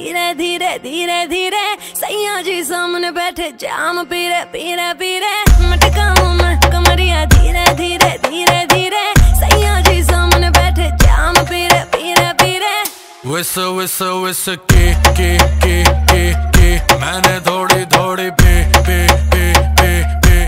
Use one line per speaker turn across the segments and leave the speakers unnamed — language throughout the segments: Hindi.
धीरे धीरे धीरे धीरे सैया जी सामने बैठे जाम पीरे पीरे पीरे मटकाऊं मैं कमरिया धीरे धीरे धीरे धीरे सैया जी सामने बैठे जाम पीरे पीरे पीरे।
विस विस विस के मैंने थोड़ी थोड़ी पे पे पे पे पे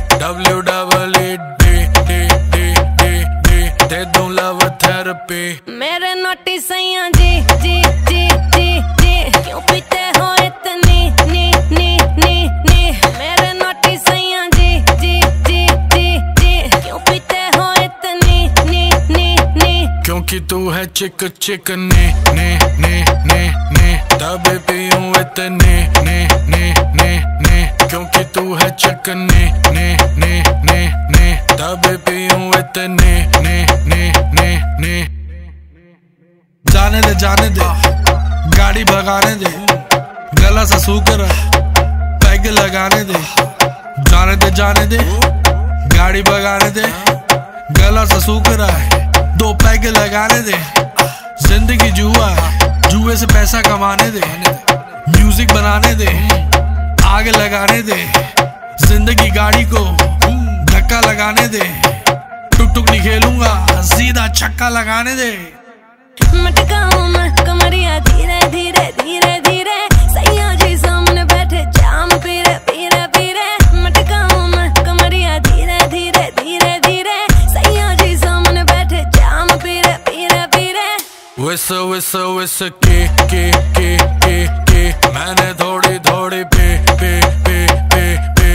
दे दूं लव थेरेपी।
मेरे नोटी सैया जी जी जी जी जी क्यों पीते हो इतनी नी नी नी नी। मेरे नोटी सैया जी जी जी जी जी क्यों पीते हो इतनी नी नी नी।
क्योंकि तू है चिक चिक ने ने ने ने ने तब पीऊं इतने ने ने ने ने। क्योंकि तू है चिक ने ने ने ने ने तब पीऊं इतने ने ने ने ने।
जाने दे गाड़ी भगाने दे गला सा सूख रहा पैग लगाने दे। जाने दे गाड़ी भगाने दे गला सा सूख रहा है 2 पैग लगाने दे। जिंदगी जुआ है जुए से पैसा कमाने दे म्यूजिक बनाने दे आग लगाने दे। जिंदगी गाड़ी को धक्का लगाने दे टुक टुक नहीं खेलूंगा सीधा छक्का लगाने दे।
मटकाऊं मैं कमरिया धीरे धीरे धीरे धीरे सैया जी सामने बैठे जाम पीरे पीरे पीरे। मटकाऊं मैं कमरिया धीरे धीरे धीरे धीरे सैया जी सामने बैठे जाम पीरे पीरे पीरे।
विस विस विस के मैंने थोड़ी थोड़ी पे पे पे पे पे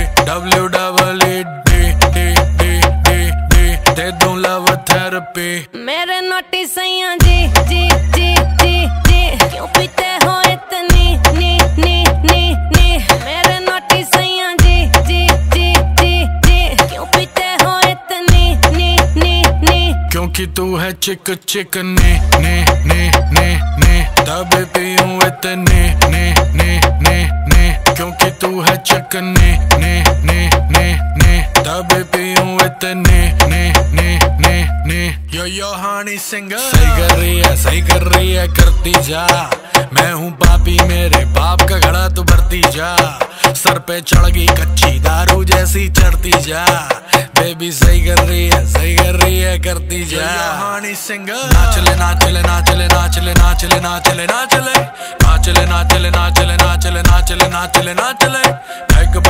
दे दूं लव थेरेपी।
मेरे नोटी सैया जी जी जी जी जी क्यों पीते हो इतनी नी नी नी नी। मेरे नोटी सैया जी जी जी जी जी क्यों पीते हो इतनी नी नी नी।
क्योंकि तू है चिक चिक ने ने ने ने ने तब पीऊं इतने ने ने ने ने। क्योंकि तू है चिक ने ने ने ने ने तब पीऊं इतने ने ने ने ने। यो हानी सिंगर सही कर रही है करती जा। मैं हूँ पापी मेरे बाप का घड़ा तू भरती जा। सर पे चढ़ गई कच्ची दारू जैसी चढ़ती जा। बेबी सही कर रही है करती जा। हानी सिंगर नाचले नाचले नाचले नाचले नाचले नाचले नाचले नाचले नाचले नाचले नाचले नाचले नाचले नाचले। पैग